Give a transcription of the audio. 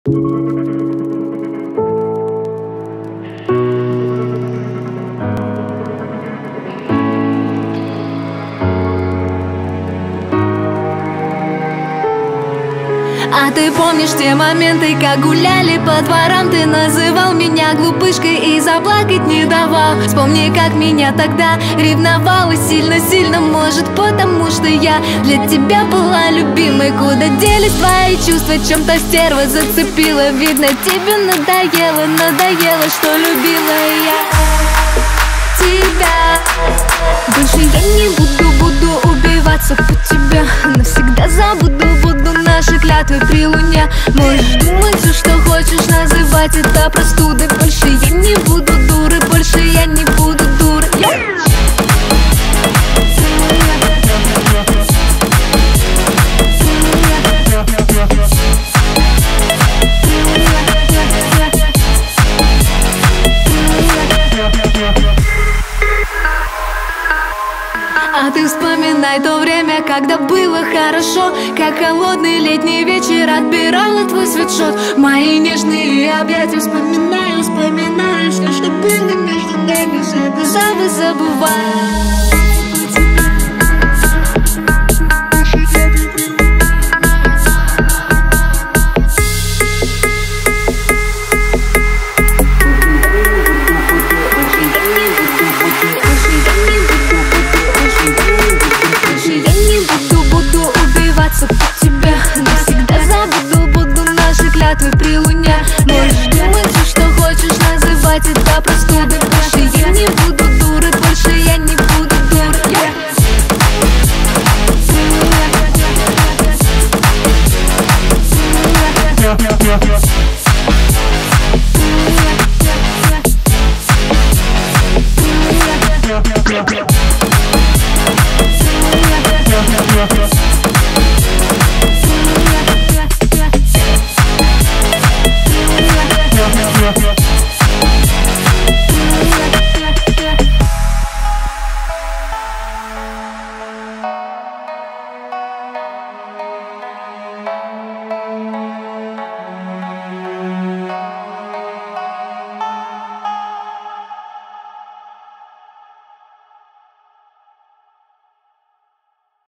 А ты помнишь те моменты, как гуляли по дворам? Ты называл меня глупышкой и заплакать не давал. Вспомни, как меня тогда ревновала сильно-сильно. Может, потому что я для тебя была любимой. Куда делись твои чувства? Чем-то стерва зацепила. Видно, тебе надоело, что любила я тебя. Больше я не буду убиваться по тебе. Навсегда буду наши клятвы при луне. Можешь думать все, что хочешь, называть это простудой. Больше я не буду дурой, больше я не буду дурой. А ты вспоминай то время, когда было хорошо. Как холодный летний вечер отбирала твой свитшот. Мои нежные объятия вспоминаю все, что было между нами. Забываю. Клятвы при луне. Можешь думать все, что хочешь, называть это простудой. Больше я не буду дурой, больше я не буду дурой.